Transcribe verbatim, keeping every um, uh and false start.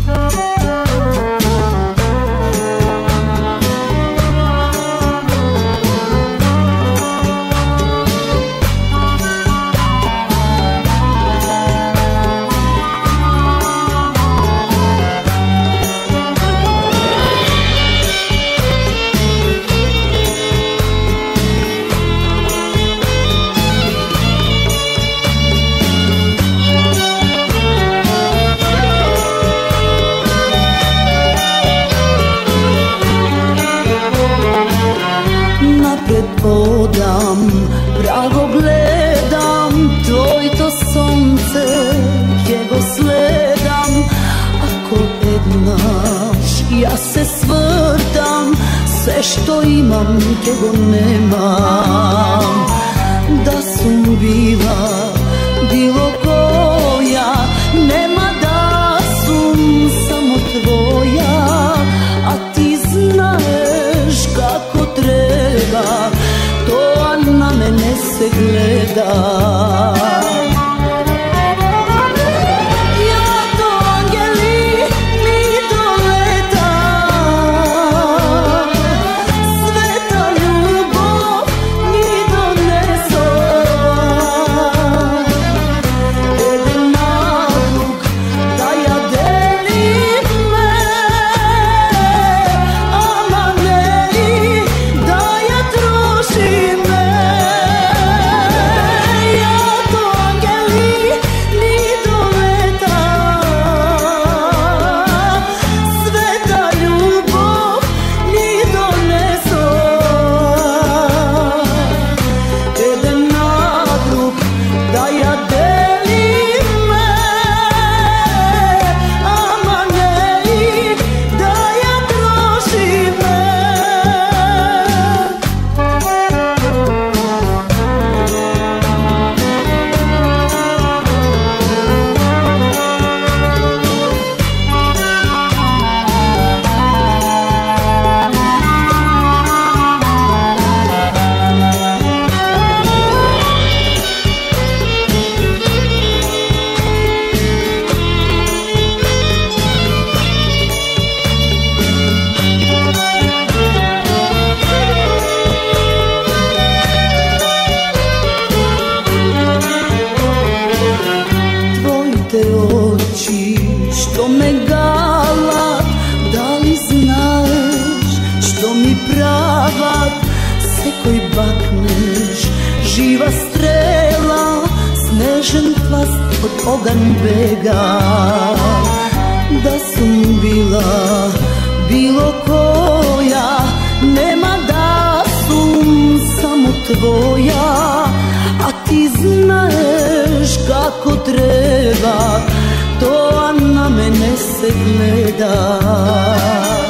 Hodam, pravo gledam, tvoj to sonce, jego sledam. Ako jednaš, ja se svrtam, sve što imam, jego nemam. Da sam bila, bilo koja, nema da sam samo tvoja. A ti znaš kako treba, to na mene se gleda. Oči što me gala, da li znaš što mi prava, se koji bakneš, živa strela, snežen plast od ogan bega. Da sam bila, bilo koja, nema da sam samo tvoja. A ti znaš kako treba, to na mene se gleda.